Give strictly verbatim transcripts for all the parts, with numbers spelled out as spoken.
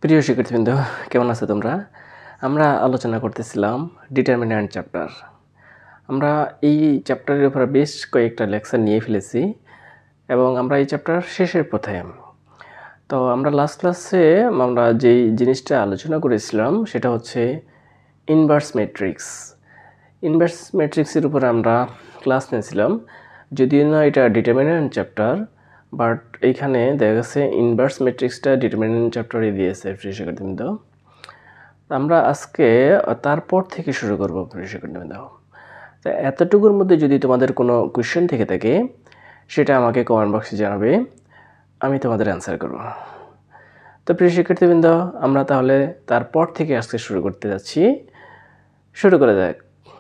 প্রিয় শিক্ষার্থীবৃন্দ, কেমন আছো তোমরা? আমরা আলোচনা করতেছিলাম ডিটারমিন্যান্ট চ্যাপ্টার। আমরা এই চ্যাপ্টারের উপরে বেশ কয়েকটা লেকচার নিয়ে ফেলেছি এবং আমরা এই চ্যাপ্টার শেষের পথে। তো আমরা লাস্ট ক্লাসে আমরা যেই জিনিসটা আলোচনা করেছিলাম সেটা হচ্ছে ইনভার্স ম্যাট্রিক্স। ইনভার্স ম্যাট্রিক্সের উপরে আমরা ক্লাস নিয়েছিলাম, যদিও না এটা ডিটারমিন্যান্ট চ্যাপ্টার, বাট এইখানে দেখা গেছে ইনভার্স ম্যাট্রিক্সটা ডিটারমিন্যান্ট চ্যাপ্টারে দিয়েছে প্রিয় শিক্ষার্থীবৃন্দ। আমরা আজকে তারপর থেকে শুরু করব প্রিয় শিক্ষার্থীবৃন্দ। তো এতটুকুর মধ্যে যদি তোমাদের কোনো কোয়েশ্চেন থেকে থাকে সেটা আমাকে কমেন্ট বক্সে জানাবে, আমি তোমাদের অ্যান্সার করব। তো প্রিয় শিক্ষার্থীবৃন্দ, আমরা তাহলে তারপর থেকে আজকে শুরু করতে যাচ্ছি। শুরু করা যাক।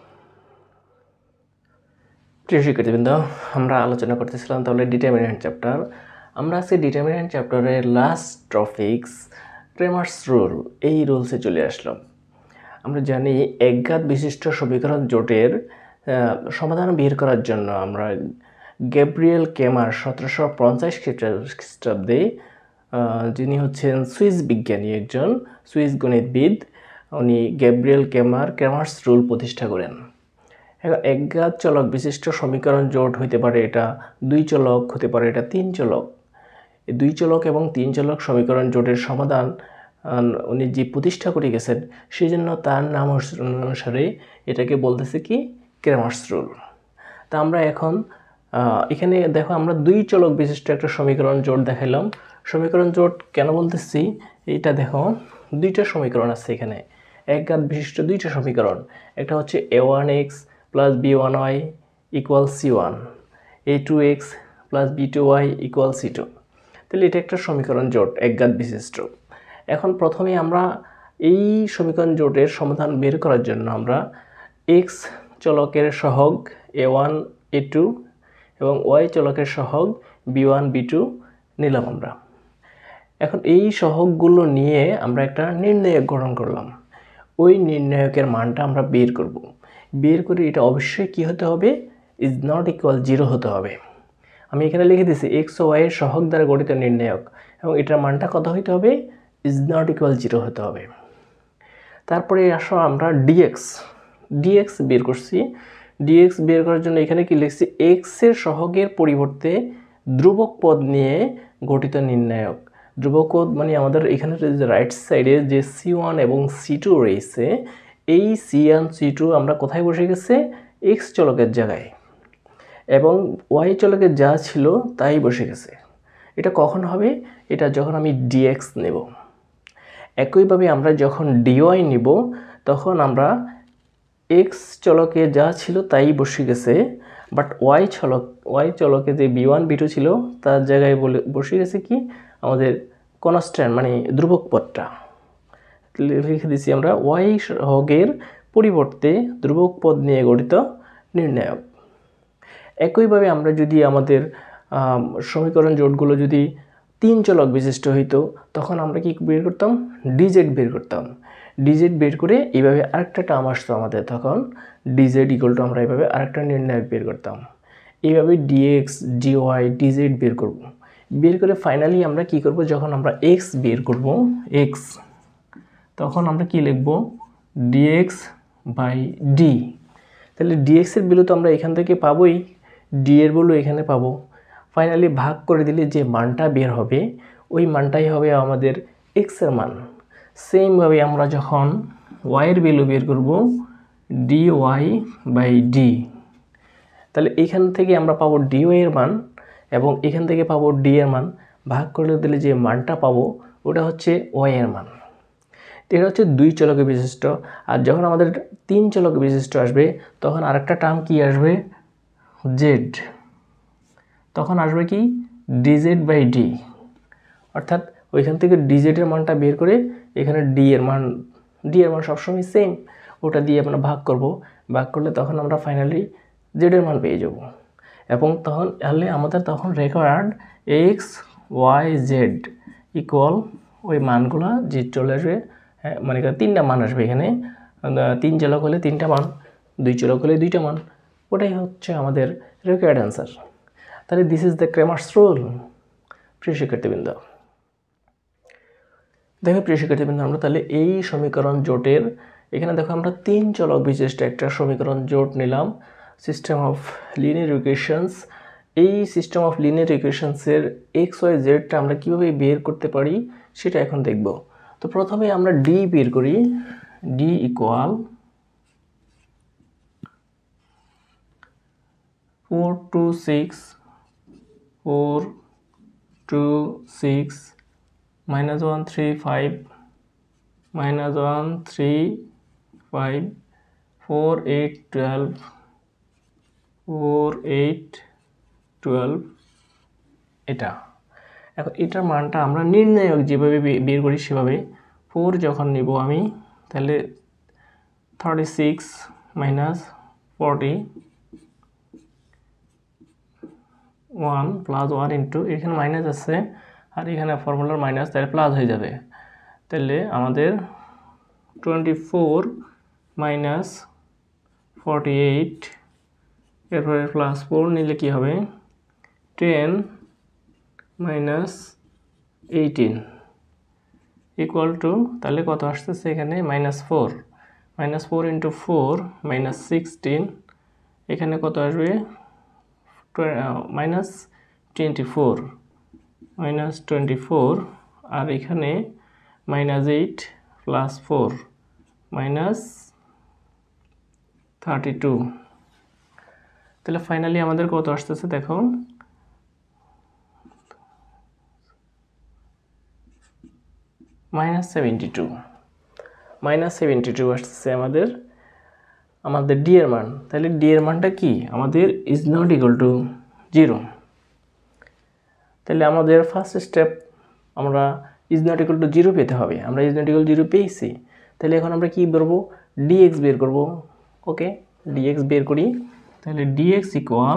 প্রিয় শিক্ষার্থীবৃন্দ, আমরা আলোচনা করতেছিলাম তাহলে ডিটারমিন্যান্ট চ্যাপ্টার। আমরা আজকে ডিটারমিন্যান্ট চ্যাপ্টারের লাস্ট টপিকস ক্রেমার্স রুল, এই রুলসে চলে আসলাম। আমরা জানি একঘাত বিশিষ্ট সমীকরণ জোটের সমাধান বের করার জন্য আমরা গ্যাব্রিয়েল ক্রেমার সতেরোশো পঞ্চাশ খ্রিস্টাব্দে, যিনি হচ্ছেন সুইস বিজ্ঞানী, একজন সুইস গণিতবিদ, উনি গ্যাব্রিয়েল ক্রেমার ক্রেমার্স রুল প্রতিষ্ঠা করেন। এখন একঘাত চলক বিশিষ্ট সমীকরণ জোট হইতে পারে এটা দুই চলক, হতে পারে এটা তিন চলক। এই দুই চলক এবং তিন চলক সমীকরণ জোটের সমাধান উনি যে প্রতিষ্ঠা করে গেছেন, সেই জন্য তার নাম অনুসারে এটাকে বলতেছে কি ক্রেমার্স রুল। তা আমরা এখন এখানে দেখো, আমরা দুই চলক বিশিষ্ট একটা সমীকরণ জোট দেখাইলাম। সমীকরণ জোট কেন বলতেছি, এইটা দেখো দুইটা সমীকরণ আছে এখানে, একঘাত বিশিষ্ট দুইটা সমীকরণ। একটা হচ্ছে a one x plus b one y equal c one, a two x plus b two y equal c two. তাহলে এটা একটা সমীকরণ জোট একঘাত বিশিষ্ট। এখন প্রথমে আমরা এই সমীকরণ জোটের সমাধান বের করার জন্য আমরা এক্স চলকের সহগ এ ওয়ান এ টু এবং ওয়াই চলকের সহগ বি ওয়ান বি টু নিলাম আমরা। এখন এই সহগগুলো নিয়ে আমরা একটা নির্ণায়ক গঠন করলাম। ওই নির্ণায়কের মানটা আমরা বের করব। বের করে এটা অবশ্যই কি হতে হবে, ইজ নট ইকুয়াল জিরো হতে হবে। আমি এখানে লিখে দিয়েছি এক্স ও ওয়াইয়ের সহগ দ্বারা গঠিত নির্ণায়ক, এবং এটার মানটা কত হইতে হবে, ইজ নট ইকুয়াল জিরো হতে হবে। তারপরে আসো আমরা ডিএক্স ডিএক্স বের করছি। ডিএক্স বের করার জন্য এখানে কি লিখছি, এক্সের সহগের পরিবর্তে ধ্রুবক পদ নিয়ে গঠিত নির্ণায়ক। ধ্রুবক পদ মানে আমাদের এখানে যে রাইট সাইডে যে সি ওয়ান এবং সি টু রয়েছে, এই সি ওয়ান সি টু আমরা কোথায় বসে গেছে, এক্স চলকের জায়গায়, এবং ওয়াই চলকের যা ছিল তাই বসে গেছে। এটা কখন হবে, এটা যখন আমি ডিএক্স নেব। একইভাবে আমরা যখন ডিওয়াই নিব, তখন আমরা এক্স চলকে যা ছিল তাই বসে গেছে, বাট ওয়াই চলক ওয়াই চলকে যে বি ওয়ান বি টু ছিল তার জায়গায় বলে বসে গেছে কি আমাদের কনস্ট্যান্ট মানে ধ্রুবক পদটা। লিখে দিচ্ছি আমরা ওয়াই সহগের পরিবর্তে ধ্রুবক পদ নিয়ে গঠিত নির্ণায়ক। একইভাবে আমরা যদি আমাদের সমীকরণ জোটগুলো যদি তিন চলক বিশিষ্ট হইতো, তখন আমরা কি বের করতাম, ডিজেড বের করতাম। ডিজেড বের করে এইভাবে আরেকটা টার্ম আসতো আমাদের, তখন ডিজেড ইকুয়াল টু আমরা এইভাবে আরেকটা নির্ণায়ক বের করতাম। এইভাবে ডিএক্স ডিওয়াই ডিজেড বের করব। বের করে ফাইনালি আমরা কি করব, যখন আমরা এক্স বের করব এক্স, তখন আমরা কি লিখব, ডিএক্স বাই ডি। তাহলে ডিএক্সের ভ্যালু তো আমরা এখান থেকে পাবোই, ডি এর ভ্যালু এখানে পাবো। ফাইনালি ভাগ করে দিলে যে মানটা বের হবে, ওই মানটাই হবে আমাদের এক্সের মান। সেমভাবে আমরা যখন ওয়াইয়ের ভ্যালু বের করব, ডি ওয়াই বাই ডি, তাহলে এখান থেকে আমরা পাবো ডি ওয়াইয়ের মান এবং এখান থেকে পাবো ডি এর মান। ভাগ করে দিলে যে মানটা পাবো ওটা হচ্ছে ওয়াইয়ের মান। এটা হচ্ছে দুই চলক বিশিষ্ট। আর যখন আমাদের তিন চলক বিশিষ্ট আসবে, তখন আরেকটা টার্ম কি আসবে, জেড। তখন আসবে কি ডিজেড বাই ডি, অর্থাৎ ওইখান থেকে ডিজেডের মানটা বের করে এখানে ডি এর মান, ডি এর মান সবসময় সেম, ওটা দিয়ে আমরা ভাগ করব। ভাগ করলে তখন আমরা ফাইনালি জেডের মান পেয়ে যাব। এবং তখন তাহলে আমাদের তখন required X Y Z equal ওই মানগুলো যে চলে আসবে, হ্যাঁ মানে তিনটা মান আসবে এখানে। তিন চলক হলে তিনটা মান, দুই চলক হলে দুইটা মান, ওটাই হচ্ছে আমাদের রিকোয়ার্ড অ্যান্সার। তাহলে this is the Cramer's rule. প্রিয় শিক্ষার্থীবৃন্দ, দেখো প্রিয় শিক্ষার্থীবৃন্দ, আমরা তাহলে এই সমীকরণ জোটের এখানে দেখো আমরা তিন চলক বিশিষ্ট একটা সমীকরণ জোট নিলাম, সিস্টেম অফ লিনিয়ার ইকুয়েশনস। এই সিস্টেম অফ লিনিয়ার ইকুয়েশনসের এক্স ওয়াই জেডটা আমরা কীভাবে বের করতে পারি সেটা এখন দেখব। তো প্রথমে আমরা ডি বের করি। D equal four two six four two six minus one three five minus one three five four eight twelve four eight twelve এটা। এখন এটার মানটা আমরা নির্ণায়ক যেভাবে বের করি সেভাবে ফোর যখন নিব আমি, তাহলে thirty six minus forty one plus one into, এখানে মাইনাস আছে আর এখানে ফর্মুলার মাইনাস, তাহলে প্লাস হয়ে যাবে। তাহলে আমাদের twenty four minus forty eight, এরপরে প্লাস ফোর নিলে কী হবে, ten minus eighteen equal to, তাহলে কত আসতেছে এখানে minus four. Minus four into four minus sixteen, এখানে কত আসবে minus twenty four minus twenty four আর এখানে minus eight plus four minus thirty two. তাহলে ফাইনালি আমাদের কত আসতেছে দেখো, minus seventy two minus seventy two আসতেছে আমাদের আমাদের ডি এর মান। তাহলে ডি এর মানটা কি আমাদের is not equal to zero. তাহলে আমাদের ফার্স্ট স্টেপ আমরা is not equal to zero পেতে হবে। আমরা ইজ নট ইকুয়াল জিরো পেয়েছি, তাহলে এখন আমরা কি বেরবো, ডিএক্স বের করব। ওকে, ডিএক্স বের করি। তাহলে ডিএক্স ইকুয়াল,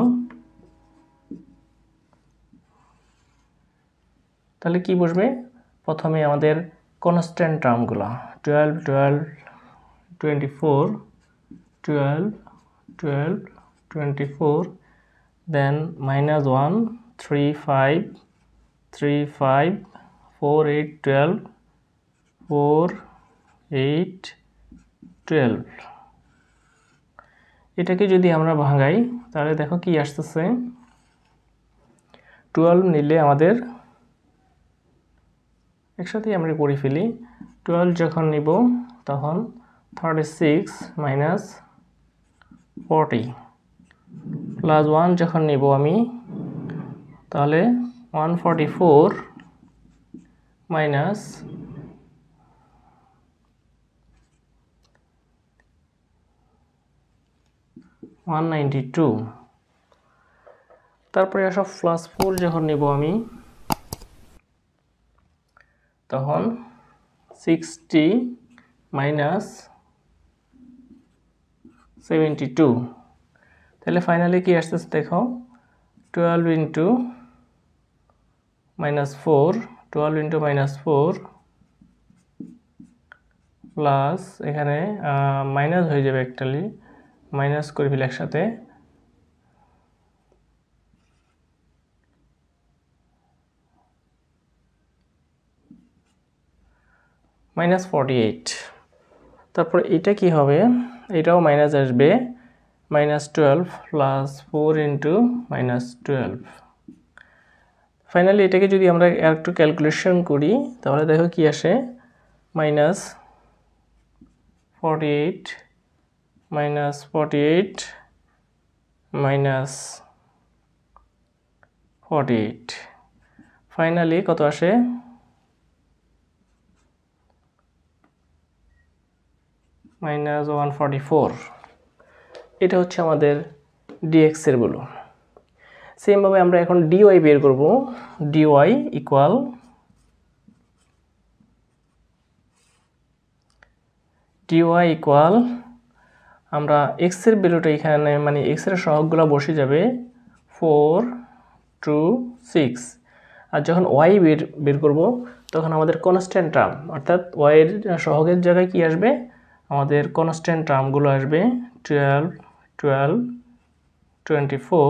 তাহলে কি বসবে, প্রথমে আমাদের কনস্ট্যান্ট টার্মগুলো twelve twelve twenty four twelve twelve twenty four, then minus one three five three five four eight twelve four eight twelve. এটাকে যদি আমরা ভাঙাই তাহলে দেখো কি আসতেছে, টুয়েলভ নিলে আমাদের একসাথেই আমরা করে ফেলি। টুয়েলভ যখন নিব তখন thirty six minus forty plus one যখন নিব আমি, তাহলে one forty four minus one ninety two. তারপরে সব প্লাস ফোর যখন নিব আমি, তখন সিক্সটি মাইনাস সেভেন্টি টু। তাহলে ফাইনালি কি আসতেছে দেখো, twelve into minus four twelve into minus four plus এখানে মাইনাস হয়ে যাবে, একটালি মাইনাস করে ফেলে একসাথে, মাইনাস ফর্টি এইট। তারপর এটা কি হবে, এটাও মাইনাস আসবে, minus twelve plus four into minus twelve. Finally এটাকে যদি আমরা একটু ক্যালকুলেশন করি তাহলে দেখো কি আসে, minus forty eight minus forty eight minus forty eight, finally কত আসে, মাইনাস ওয়ান ফর্টি ফোর। এটা হচ্ছে আমাদের ডিএক্স এর গুলো। সেমভাবে আমরা এখন ডিওয়াই বের করব। ডিওয়াই ইকুয়াল, ডিওয়াই ইকুয়াল আমরা এক্স এর ভ্যালুটা এখানে মানে এক্স এর সহগগুলো বসে যাবে ফোর টু সিক্স, আর যখন ওয়াই বের বের করব তখন আমাদের কনস্ট্যান্ট টার্ম অর্থাৎ ওয়াই এর সহগের জায়গায় কি আসবে, আমাদের কনস্ট্যান্ট টার্মগুলো আসবে twelve twelve twenty four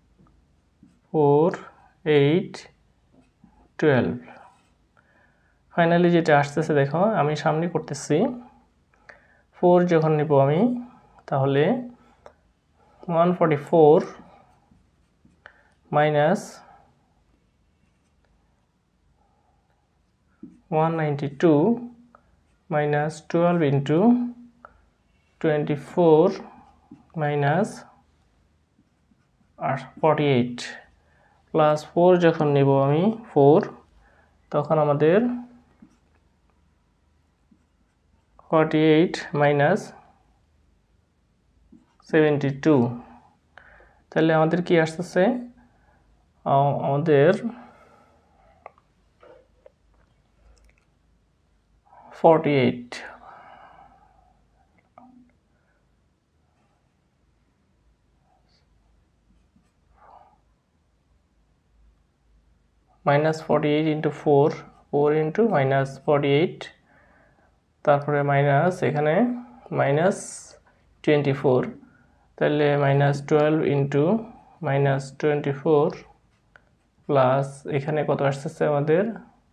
four eight twelve. Finally যেটা আসতেছে দেখো, আমি সামনে করতেছি। ফোর যখন নিব আমি, তাহলে one forty four minus one ninety two minus twelve into twenty four minus forty eight plus four যখন নিব আমি ফোর, তখন আমাদের forty eight minus seventy two, তাহলে আমাদের কি আসতেছে, আমাদের forty eight minus forty eight into four, four into minus forty eight, তারপরে মাইনাস এখানে মাইনাস টোয়েন্টি ফোর, তাহলে minus twelve into minus twenty four plus এখানে কত আসতেছে আমাদের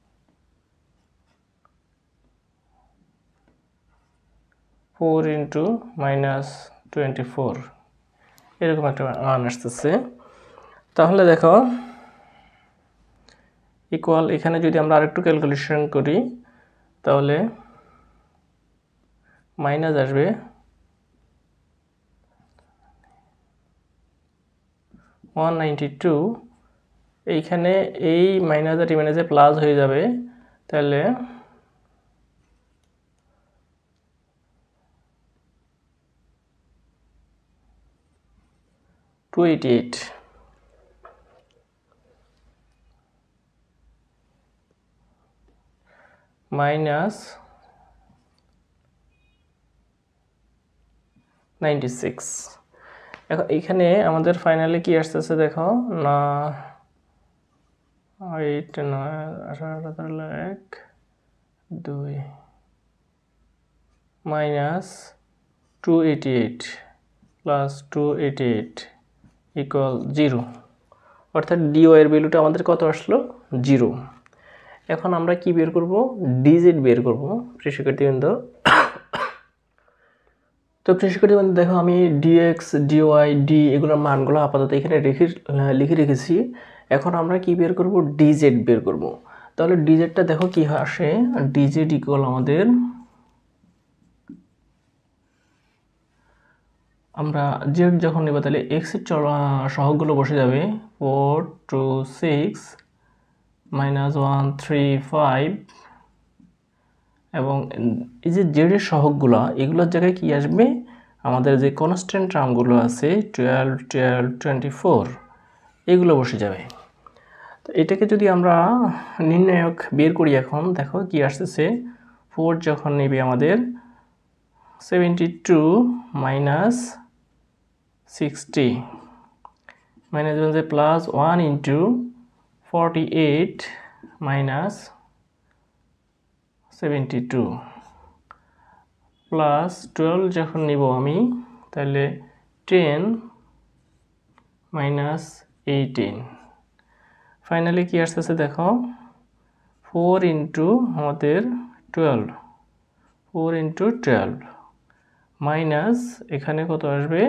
four into minus twenty four, এরকম একটা মান আসতেছে। তাহলে দেখো ইকুয়াল, এখানে যদি আমরা আরেকটু ক্যালকুলেশন করি তাহলে মাইনাস আসবে ওয়ান নাইনটি টু, এইখানে এই মাইনাস আর মাইনাসে প্লাস হয়ে যাবে, তাহলে two eighty eight minus ninety six. এখন এইখানে আমাদের ফাইনালি কি আসতেছে দেখো, না এইট নয় আঠারো এক দুই minus two eighty eight plus two eighty eight equal zero, অর্থাৎ ডিও এর ভ্যালুটা আমাদের কত আসলো, জিরো। এখন আমরা কি বের করব, ডিজেড বের করব প্রিয় শিক্ষার্থীবৃন্দ। তো প্রিয় শিক্ষার্থীবৃন্দ দেখো, আমি ডিএক্স ডিওয়াই ডি এগুলোর মানগুলো আপাতত এখানে রেখে লিখে রেখেছি। এখন আমরা কি বের করব, ডিজেড বের করব। তাহলে ডিজেডটা দেখো কি আসে, ডিজেড ইকুয়াল আমাদের, আমরা জেড যখন নেব তাহলে এক্স এর সহগগুলো বসে যাবে, four two six minus one three five, এবং এই যে জেডের সহগগুলো এগুলোর জায়গায় কি আসবে, আমাদের যে কনস্ট্যান্ট টার্মগুলো আছে টুয়েলভ টুয়েলভ টোয়েন্টি ফোর এগুলো বসে যাবে। তো এটাকে যদি আমরা নির্ণায়ক বের করি, এখন দেখো কি আসতেছে, ফোর যখন নেবে আমাদের seventy two minus sixty minus plus one into forty eight minus seventy two plus twelve যখন নিব আমি, তাহলে টেন মাইনাস এইটিন, ফাইনালি কি আসতেছে দেখো, ফোর ইন্টু আমাদের twelve, four into twelve minus এখানে কত আসবে,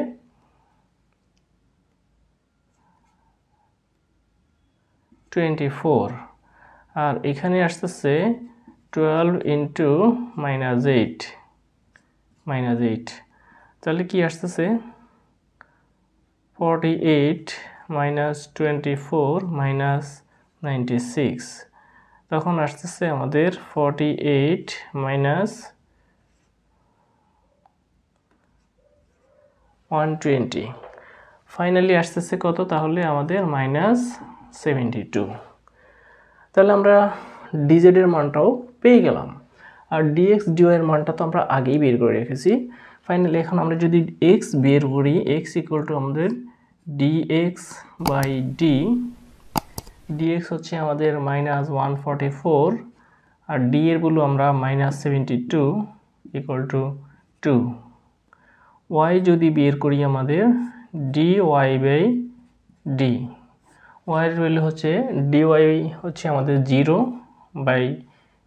টোয়েন্টি ফোর, আর এখানে আসতেছে twelve into minus eight minus eight, তাহলে কি আসতেছে forty eight minus twenty four minus ninety six, তখন আসতেছে আমাদের forty eight minus one twenty, finally আসতেছে কত, তাহলে আমাদের মাইনাস সেভেন্টি টু। তাহলে আমরা ডিজেডের মানটাও পেয়ে গেলাম, আর ডিএক্স ডিওয়াই এর মানটা তো আমরা আগেই বের করে রেখেছি। ফাইনালি এখন আমরা যদি এক্স বের করি, এক্স ইকুয়াল টু আমাদের ডিএক্স বাই ডি, ডিএক্স হচ্ছে আমাদের মাইনাস ওয়ান ফর্টি ফোর, আর ডি এর ভ্যালু আমরা minus seventy two equal to two. Y যদি বের করি আমাদের ডি ওয়াই বাই ডি, ওয়াইয়ের ভ্যালু হচ্ছে ডি ওয়াই হচ্ছে আমাদের জিরো বাই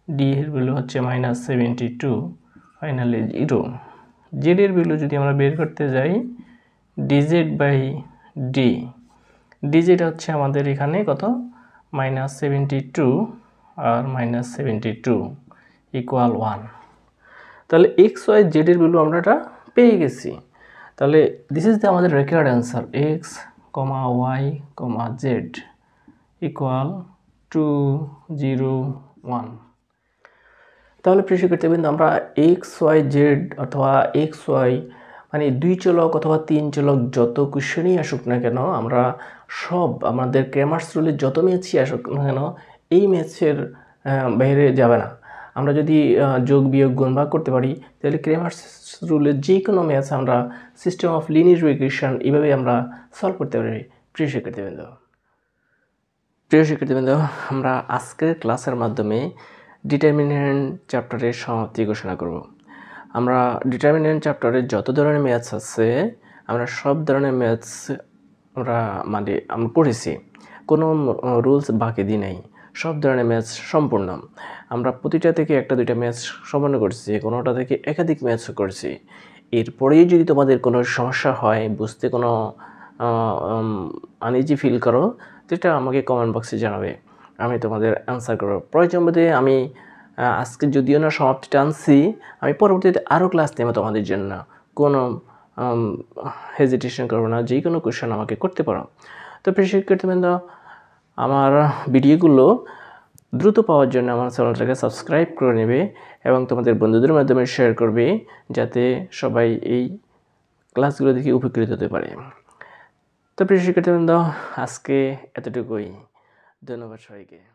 ডি এর ভ্যালু হচ্ছে minus seventy two, finally zero. Z এর ভ্যালু যদি আমরা বের করতে যাই, ডিজেড বাই ডি, ডিজেড হচ্ছে আমাদের এখানে কত, মাইনাস সেভেন্টি টু আর minus seventy two equal one. তাহলে এক্স ওয়াই জেড এর ভ্যালু আমরা এটা পেয়ে গেছি। তাহলে দিস ইজ দ্য আমাদের required answer, X comma Y comma Z equal to zero one. তাহলে প্রিয় শিক্ষার্থীবৃন্দ, আমরা এক্স ওয়াই জেড অথবা এক্স ওয়াই মানে দুই চলক অথবা তিন চলক যত কোশ্চেনই আসুক না কেন, আমরা সব আমাদের ক্রেমার্স রুলের যত ম্যাথসই আসুক না কেন এই ম্যাথসের বাইরে যাবে না। আমরা যদি যোগ বিয়োগ গুণ ভাগ করতে পারি তাহলে ক্রেমার্স রুলের যে কোনো ম্যাথস আমরা সিস্টেম অফ লিনিয়ার রিগ্রেশন এইভাবে আমরা সলভ করতে পারি। প্রিয় শিক্ষার্থীবৃন্দ প্রিয় শিক্ষার্থীবৃন্দ আমরা আজকের ক্লাসের মাধ্যমে ডিটারমিনেন্ট চ্যাপ্টারের সমাপ্তি ঘোষণা করব। আমরা ডিটারমিনেন্ট চ্যাপ্টারে যত ধরনের ম্যাথস আছে আমরা সব ধরনের ম্যাথস আমরা মানে আমরা পড়েছি, কোনো রুলস বাকি দিই নাই, সব ধরনের ম্যাথস সম্পূর্ণ। আমরা প্রতিটা থেকে একটা দুইটা ম্যাথস সম্পন্ন করছি, কোনোটা থেকে একাধিক ম্যাথসও করছি। এরপরেই যদি তোমাদের কোনো সমস্যা হয়, বুঝতে কোনো আনইজি ফিল করো, সেটা আমাকে কমেন্ট বক্সে জানাবে, আমি তোমাদের অ্যান্সার করব। প্রয়োজন বোধে আমি আজকে যদিও না সমাপ্তিটা আনছি, আমি পরবর্তীতে আরও ক্লাস নেব তোমাদের জন্য, কোনো হেজিটেশন করবো না, যে কোনো কোয়েশ্চেন আমাকে করতে পারো। তো প্রিয় শিক্ষার্থীবৃন্দ, আমার ভিডিওগুলো দ্রুত পাওয়ার জন্য আমার চ্যানেলটাকে সাবস্ক্রাইব করে নেবে এবং তোমাদের বন্ধুদের মাধ্যমে শেয়ার করবে, যাতে সবাই এই ক্লাসগুলো দেখে উপকৃত হতে পারে। তো প্রিয় শিক্ষার্থীবৃন্দ, আজকে এতটুকুই। ধন্যবাদ সবাইকে।